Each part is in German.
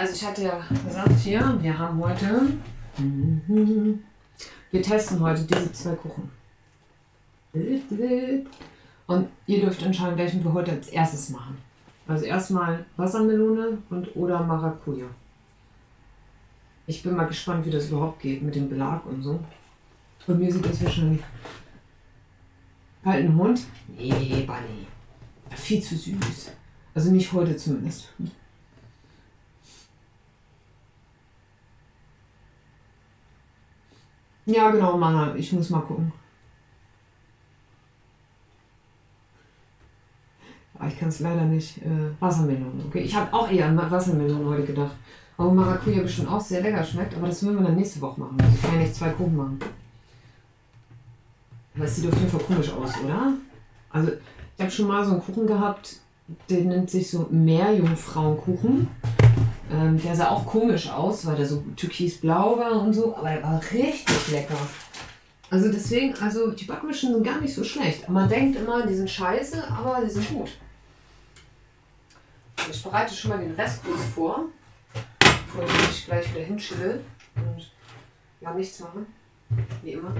Also ich hatte ja gesagt, hier, wir haben heute, wir testen heute diese 2 Kuchen. Und ihr dürft entscheiden, welchen wir heute als erstes machen. Also erstmal Wassermelone und oder Maracuja. Ich bin mal gespannt, wie das überhaupt geht mit dem Belag und so. Bei mir sieht das wahrscheinlich halt ein Hund. Nee, Bunny. Viel zu süß. Also nicht heute zumindest. Ja, genau, Mama. Ich muss mal gucken. Aber ich kann es leider nicht. Wassermelone. Okay, ich habe auch eher an Wassermelone heute gedacht. Aber Maracuja bestimmt auch sehr lecker schmeckt. Aber das würden wir dann nächste Woche machen. Also ich kann ja nicht 2 Kuchen machen. Aber es sieht auf jeden Fall komisch aus, oder? Also ich habe schon mal so einen Kuchen gehabt, der nennt sich so Meerjungfrauenkuchen. Der sah auch komisch aus, weil der so türkisblau war und so, aber der war richtig lecker. Also deswegen, also die Backmischen sind gar nicht so schlecht. Man denkt immer, die sind scheiße, aber die sind gut. Ich bereite schon mal den Rest kurz vor, bevor ich mich gleich wieder hinschille und ja, nichts machen, wie immer.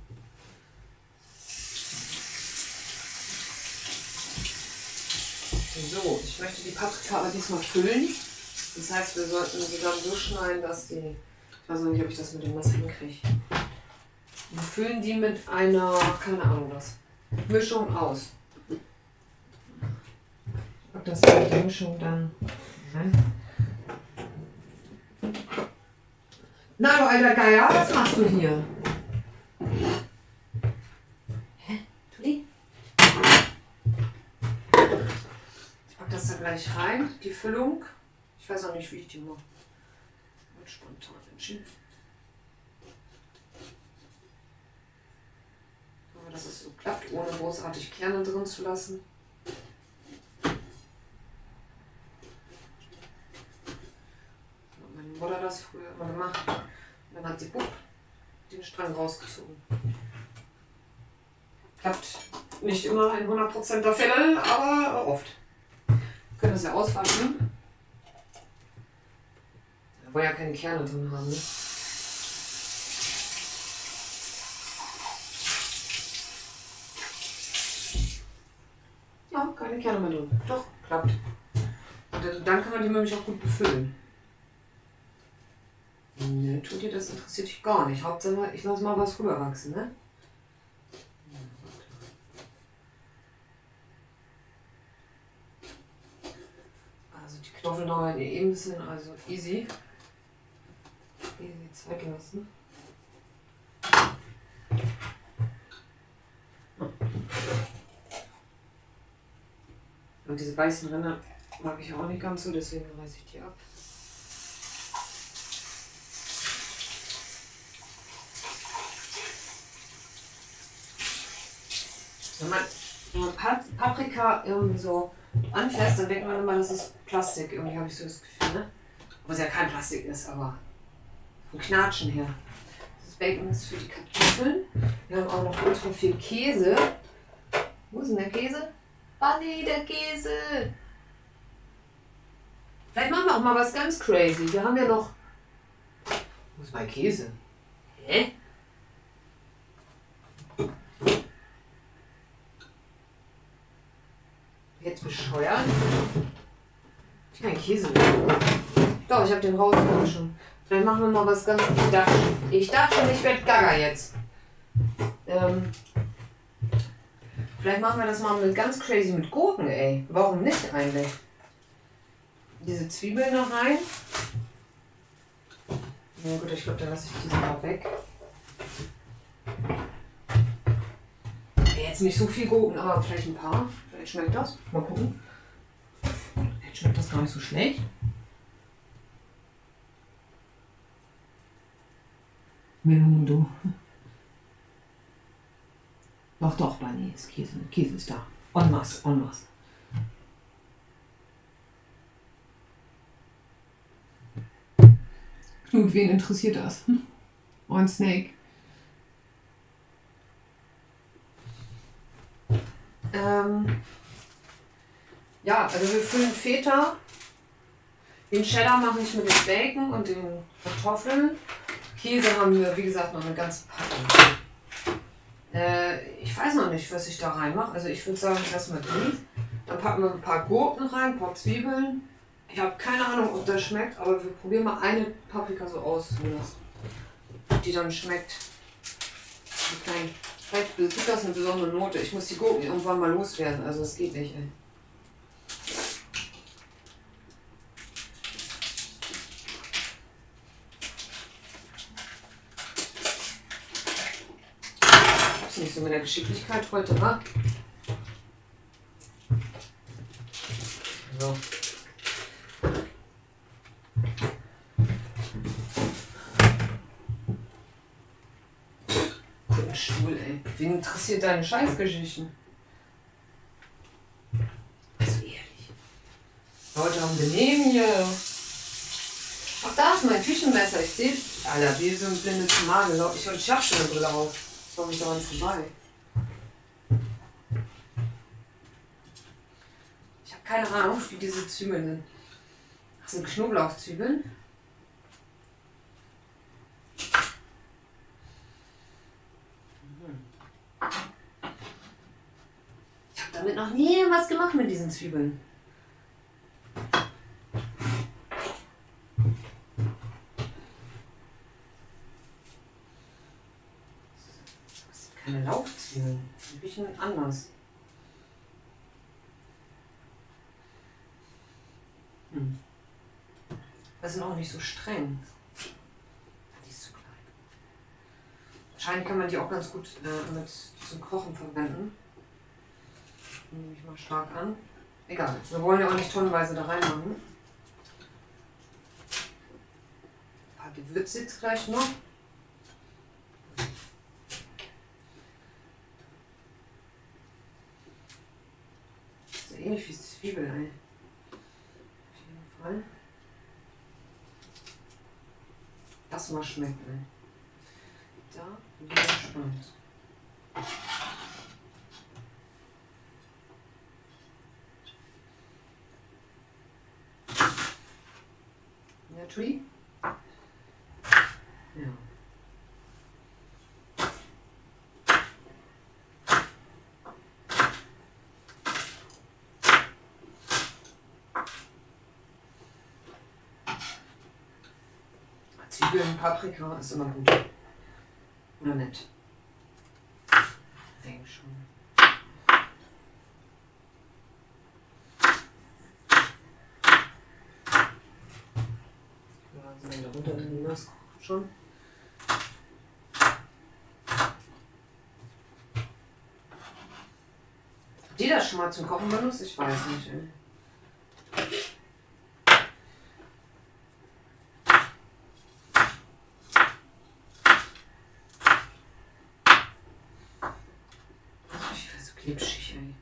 So, ich möchte die Paprika aber diesmal füllen. Das heißt, wir sollten sie dann so schneiden, dass die... Ich weiß noch nicht, ob ich das mit dem Messer hinkriege. Wir füllen die mit einer, keine Ahnung was, Mischung aus. Ich pack das mit der Mischung dann... Nein. Na du alter Geier, was machst du hier? Hä? Tuli? Ich pack das da gleich rein, die Füllung. Ich weiß auch nicht, wie ich die mache. Wird spontan entschieden. Aber dass es so klappt, ohne großartig Kerne drin zu lassen. Meine Mutter hat das früher immer gemacht. Und dann hat sie den Strang rausgezogen. Klappt nicht immer in 100% der Fälle, aber oft. Wir können das ja auswaschen. Da wollen ja keine Kerne drin haben. Ne? Ja, keine Kerne mehr drin. Doch, klappt. Und dann kann man die nämlich auch gut befüllen. Ne, tut ihr, das interessiert dich gar nicht. Hauptsache, ich lasse mal was rüberwachsen, ne? Also die Knochen dauern eh ein bisschen, also easy. Easy Zeit lassen. Und diese weißen Ränder mag ich auch nicht ganz so, deswegen reiße ich die ab. Wenn man Paprika irgendwie so anfasst, dann denkt man immer, das ist Plastik. Irgendwie habe ich so das Gefühl, ne? Obwohl es ja kein Plastik ist, aber vom Knatschen her. Das Bacon ist für die Kartoffeln. Wir haben auch noch ultra viel Käse. Wo ist denn der Käse? Bunny, der Käse! Vielleicht machen wir auch mal was ganz crazy. Wir haben ja noch... Wo ist mein Käse? Hä? Jetzt bescheuert? Ich habe keinen Käse mehr. Doch, ich habe den rausgenommen schon. Vielleicht machen wir mal was ganz... Ich dachte schon, ich werde gaga jetzt. Vielleicht machen wir das mal mit ganz crazy mit Gurken, ey. Warum nicht eigentlich? Diese Zwiebeln noch rein. Na gut, ich glaube, dann lasse ich diese mal weg. Jetzt nicht so viel Gurken, aber vielleicht ein paar. Vielleicht schmeckt das. Mal gucken. Vielleicht schmeckt das gar nicht so schlecht. Melone, du. Doch, doch, Bunny, ist Käse. Käse ist da. En masse, en masse. Knut, wen interessiert das? Oh, ein Snake. Ja, also wir füllen Feta Den Cheddar mache ich mit dem Bacon und den Kartoffeln. Käse haben wir, wie gesagt, noch eine ganze Packung. Ich weiß noch nicht, was ich da reinmache. Also ich würde sagen, erstmal die. Dann packen wir ein paar Gurken rein, ein paar Zwiebeln. Ich habe keine Ahnung, ob das schmeckt, aber wir probieren mal eine Paprika so aus, ob die dann schmeckt. Okay. Vielleicht gibt das eine besondere Note. Ich muss die Gurken irgendwann mal loswerden, also es geht nicht, ey. Ich hab's nicht so mit der Geschicklichkeit heute, wa? So. Stuhl, ey. Wen interessiert deine Scheißgeschichten? Also ehrlich. Leute haben Benehmen hier. Ach, da ist mein Küchenmesser. Ich sehe. Alter, wie so ein blindes Tomate. Ich hab schon eine Brille auf. Ich komme nicht daran vorbei. Ich habe keine Ahnung, wie diese Zwiebeln sind. Das sind Knoblauchzwiebeln. Damit noch nie was gemacht mit diesen Zwiebeln. Das sind keine Laufzwiebeln. Die riechen anders. Das sind auch nicht so streng. Die ist zu klein. Wahrscheinlich kann man die auch ganz gut mit zum Kochen verwenden. Nehme ich mal stark an. Egal, wir wollen ja auch nicht tonnenweise da reinmachen. Ein paar Gewürze jetzt gleich noch. So ähnlich wie Zwiebel, ey. Auf jeden Fall. Das mal schmeckt, ey. Da bin ich gespannt. Tree? Ja. Zwiebeln, Paprika ist immer gut. Oder nett? Ich denke schon. Darunter das schon. Habt ihr das schon mal zum Kochen benutzt? Ich weiß nicht. Ey. Ich bin so klebschig, ey.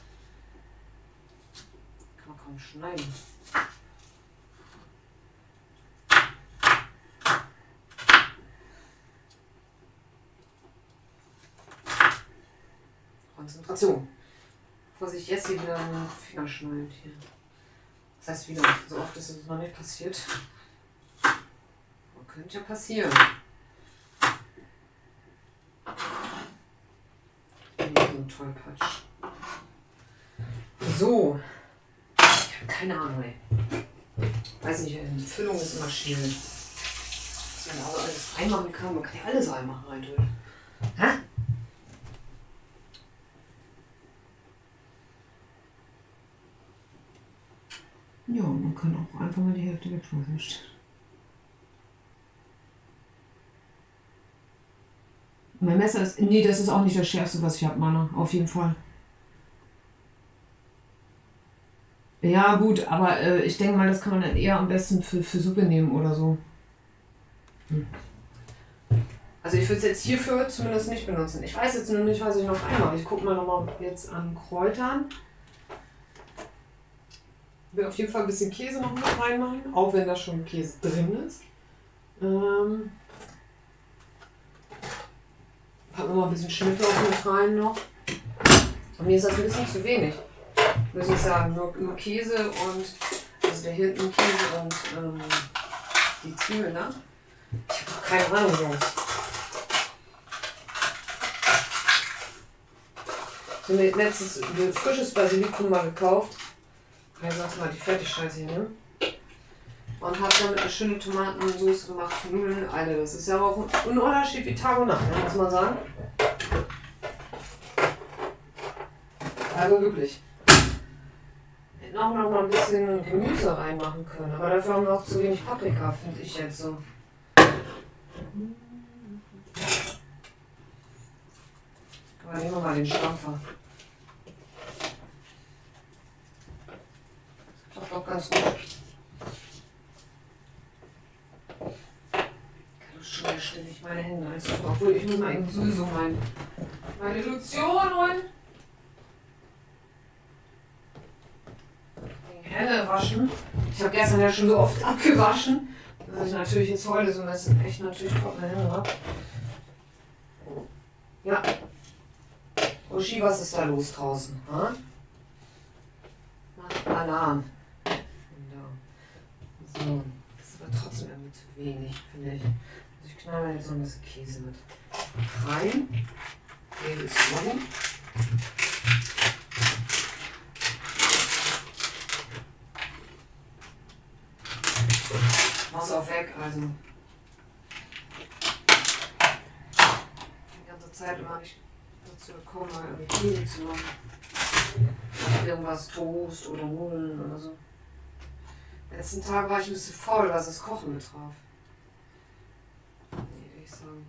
Kann man kaum schneiden. Konzentration. Vorsicht, jetzt hier wieder einen Finger schneidet hier. Das heißt wieder, so oft ist es noch nicht passiert. Aber könnte ja passieren. Ich bin so ein Tollpatsch. So. Ich habe keine Ahnung, ey. Weiß nicht, die Füllung ist immer schwierig. Dass man aber alles reinmachen kann. Man kann ja alles reinmachen, eigentlich. Hä? Ja, man kann auch einfach mal die Hälfte wegschmeißen. Mein Messer ist. Nee, das ist auch nicht das Schärfste, was ich habe, Mann. Auf jeden Fall. Ja, gut, aber ich denke mal, das kann man dann eher am besten für Suppe nehmen oder so. Also ich würde es jetzt hierfür zumindest nicht benutzen. Ich weiß jetzt nur nicht, was ich noch einmache. Ich gucke mal nochmal jetzt an Kräutern. Ich will auf jeden Fall ein bisschen Käse noch mit reinmachen, auch wenn da schon Käse drin ist. Packen wir mal ein bisschen Schnittlauch mit rein noch. Und mir ist das ein bisschen zu wenig, muss ich sagen. Nur Käse und also der hinten Käse und die Zwiebeln, ne? Ich habe doch keine Ahnung, Jungs. Ich habe mir letztens frisches Basilikum mal gekauft. Ich sag's mal, die Fertigscheiße hier, ne? Und habe damit eine schöne Tomatensauce gemacht für Nudeln. Alter, das ist ja auch ein Unterschied wie Tag und Nacht, ne? Muss man sagen. Also wirklich. Hätten auch noch mal ein bisschen Gemüse reinmachen können. Aber dafür haben wir auch zu wenig Paprika, finde ich jetzt so. Aber nehmen wir mal den Stampfer. Das klappt doch ganz gut. Schon wieder ständig meine Hände einzutragen. Obwohl ich muss mal eben sowieso meine Lotion holen. Die Hände waschen. Ich habe gestern ja schon so oft abgewaschen, dass ich natürlich jetzt heute so echt natürlich trockene Hände habe. Ja. Uschi, was ist da los draußen? Ha? Macht Alarm. So. Das ist aber trotzdem irgendwie zu wenig, finde ich. Ich knall jetzt noch ein bisschen Käse mit rein. Käse ist drin. Mach's auch weg, also. Die ganze Zeit immer nicht dazu gekommen, mal irgendwie Käse zu machen. Irgendwas Toast oder Nudeln oder so. Letzten Tag war ich ein bisschen faul, was das Kochen betraf. Sagen.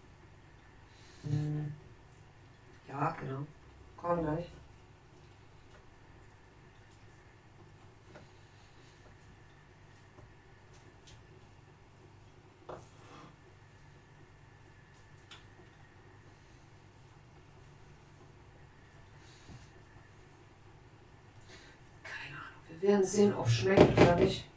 Ja, genau. Komm gleich. Keine Ahnung. Wir werden sehen, ob es schmeckt oder nicht.